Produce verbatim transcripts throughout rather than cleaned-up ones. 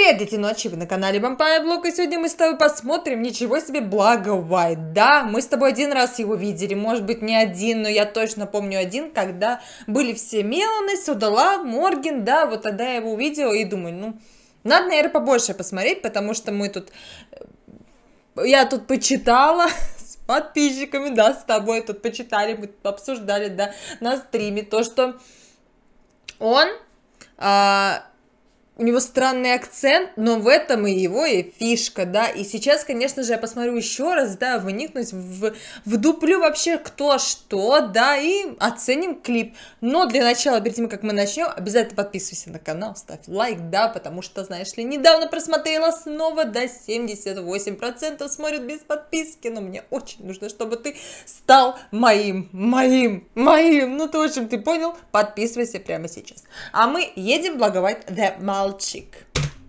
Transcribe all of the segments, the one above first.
Привет, дети ночи, вы на канале Vampire Blog, и сегодня мы с тобой посмотрим «Ничего себе, благо Уайт». Да, мы с тобой один раз его видели, может быть не один, но я точно помню один, когда были все Меланы, Судала, Морген, да, вот тогда я его увидела и думаю, ну, надо, наверное, побольше посмотреть, потому что мы тут, я тут почитала с подписчиками, да, с тобой тут почитали, мы тут обсуждали, да, на стриме, то, что он... А... У него странный акцент, но в этом и его и фишка, да, и сейчас, конечно же, я посмотрю еще раз, да, вникнусь, в, вдуплю вообще кто что, да, и оценим клип, но для начала, перед тем, как мы начнем, обязательно подписывайся на канал, ставь лайк, да, потому что, знаешь ли, недавно просмотрела снова, да, семьдесят восемь процентов смотрят без подписки, но мне очень нужно, чтобы ты стал моим, моим, моим, ну, ты, в общем, ты понял, подписывайся прямо сейчас, а мы едем благовать The Mall. Мальчик.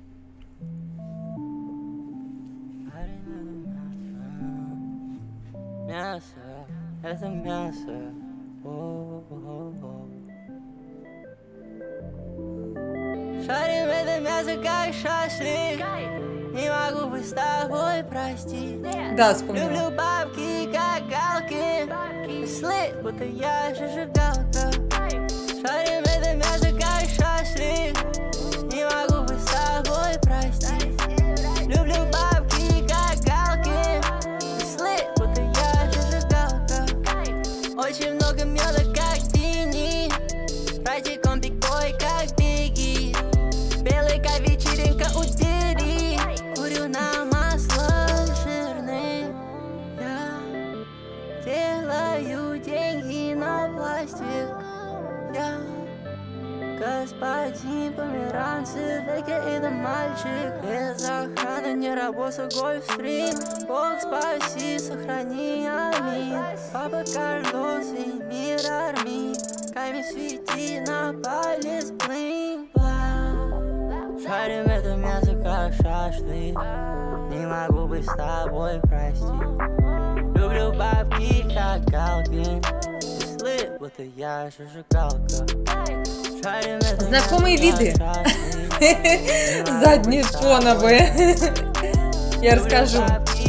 Мясо, это мясо. Шарим это мясо как шашлык. Не могу быть с тобой, прости. Да, вспомнила. Люблю бабки как галки. Слышь, будто я зажигалка. Шарим это мясо как шашлык. Не могу быть с тобой, прости. Люблю бабки, как галки. Слышь, будто я зажигалка. Очень много меда, как дини. Практиком бигбой, как бигги. Белый как вечеринка у Дири. Курю на масло жирный. Я делаю деньги на пластик. Я господин померанцев, это мальчик. Без охраны не работа, гольфстрим. Бог спаси, сохрани, аминь. Папа Карлос и мир армии. Камень свети на палец, блин. Шарим это мясо как шашлык. Не могу быть с тобой, прости. Люблю бабки как галки. Слышь, будто я зажигалка. Знакомые виды. Задние фоновые. Я расскажу.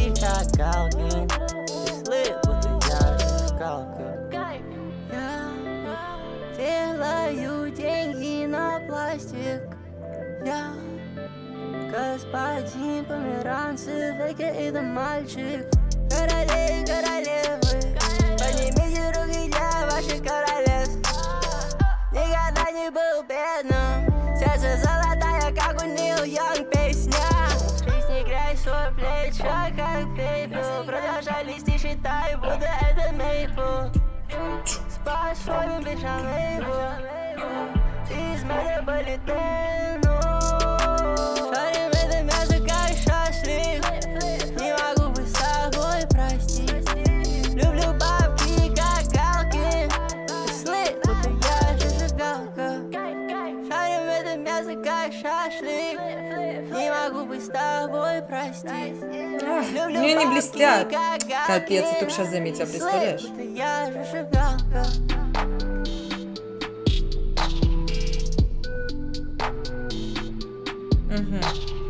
Я делаю деньги на пластик. Я господин померанцев, это мальчик. Королей, королевы, поднимите руки для ваших королевств. Никогда не был бедным. Сердце золотая, как у Нил Янг песня. Жизнь не грязь, свой плечо, как пепел. Продолжай листи, считай, будто это мейпл. Способен быть шамейбл. Из метрополитену. Шарим это мясо, как шашлык. Не могу быть с тобой, прости. Люблю бабки, как галки. Слышь, будто я зажигалка. Шарим это мясо, как шашлык. Не могу быть с тобой, прости. Мне не блестят. Капец, я только сейчас заметила, представляешь? Я зажигалка. Угу.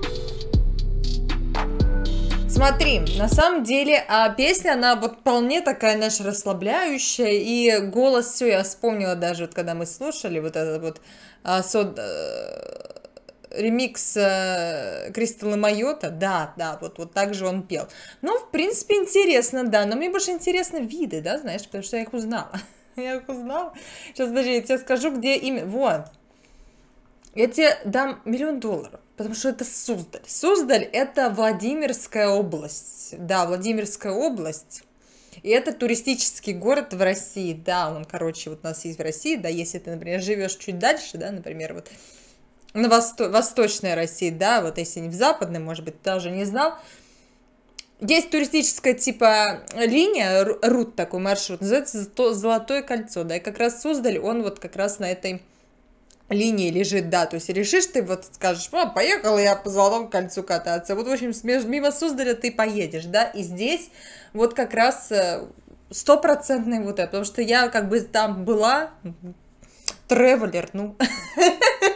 Смотри, на самом деле а, песня, она вот вполне такая, знаешь, расслабляющая, и голос, все, я вспомнила даже, вот когда мы слушали вот этот вот а, сод, а, ремикс а, Кристалла Майота, да, да, вот, вот так же он пел. Ну, в принципе, интересно, да, но мне больше интересны виды, да, знаешь, потому что я их узнала. Я их узнала. Сейчас, даже я тебе скажу, где имя. Вот. Я тебе дам миллион долларов, потому что это Суздаль. Суздаль – это Владимирская область. Да, Владимирская область. И это туристический город в России. Да, он, короче, вот у нас есть в России, да, если ты, например, живешь чуть дальше, да, например, вот на восто... Восточной России, да, вот если не в Западной, может быть, ты даже не знал. Есть туристическая, типа, линия, рут такой маршрут, называется Золотое кольцо, да, и как раз Суздаль, он вот как раз на этой линии лежит, да, то есть решишь ты, вот скажешь, а, поехала я по Золотому кольцу кататься, вот, в общем, мимо Суздаля ты поедешь, да, и здесь вот как раз стопроцентный вот это, потому что я как бы там была, тревелер, ну,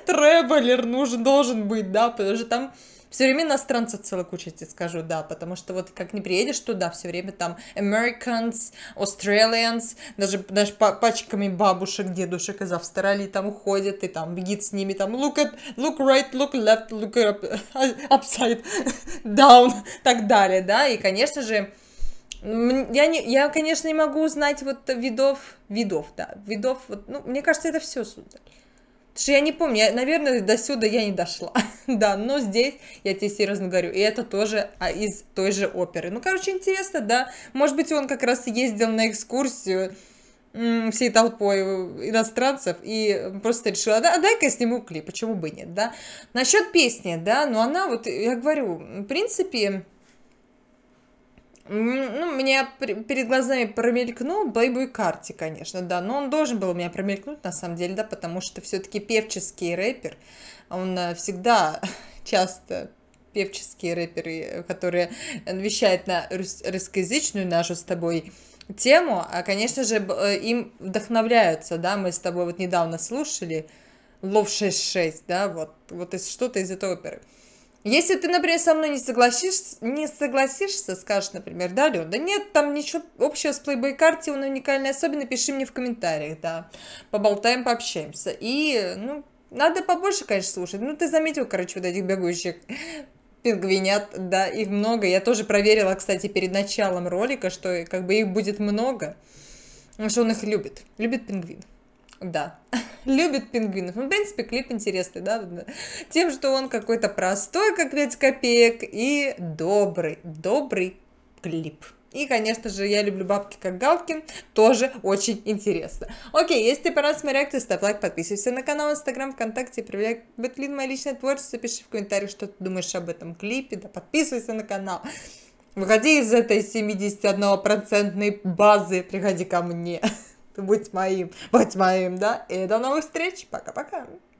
Тревелер нужен, должен быть, да, потому что там все время иностранцев целая куча, тебе скажу, да, потому что вот как не приедешь туда, все время там Americans, Australians, даже, даже пачками бабушек, дедушек из Австралии там уходят, и там бегит с ними, там look at, look right, look left, look up, upside, down, так далее, да, и, конечно же, я, не, я, конечно, не могу узнать вот видов, видов, да, видов, вот, ну, мне кажется, это все, сударь. Потому что я не помню, я, наверное, до сюда я не дошла, да, но здесь, я тебе серьезно говорю, и это тоже а, из той же оперы. Ну, короче, интересно, да, может быть, он как раз ездил на экскурсию м, всей толпой иностранцев и просто решил, а, а дай-ка я сниму клип, почему бы нет, да. Насчет песни, да, ну, она вот, я говорю, в принципе... Ну, у меня перед глазами промелькнул Playboi Carti, конечно, да, но он должен был у меня промелькнуть, на самом деле, да, потому что все-таки певческий рэпер, он всегда часто певческие рэперы, которые вещают на русскоязычную нашу с тобой тему, а, конечно же, им вдохновляются, да, мы с тобой вот недавно слушали Love шесть шесть, да, вот, вот из, что-то из этой оперы. Если ты, например, со мной не согласишься, не согласишься, скажешь, например, да, Лён, да нет, там ничего общего с Playboi Carti, он уникальный, особенно пиши мне в комментариях, да, поболтаем, пообщаемся. И, ну, надо побольше, конечно, слушать. Ну, ты заметил, короче, вот этих бегущих пингвинят, да, их много. Я тоже проверила, кстати, перед началом ролика, что как бы их будет много, потому что он их любит, любит пингвин. Да, любит пингвинов. Ну, в принципе, клип интересный, да, тем, что он какой-то простой, как пять копеек, и добрый, добрый клип. И, конечно же, я люблю бабки как Галкин, тоже очень интересно. Окей, если тебе понравилась моя реакция, ставь лайк, подписывайся на канал, инстаграм, вконтакте, проверяй Бэтлин, мое личное творчество, пиши в комментариях, что ты думаешь об этом клипе, да, подписывайся на канал. Выходи из этой семидесятиоднопроцентной базы, приходи ко мне. Будь моим, будь моим, да? И до новых встреч. Пока-пока.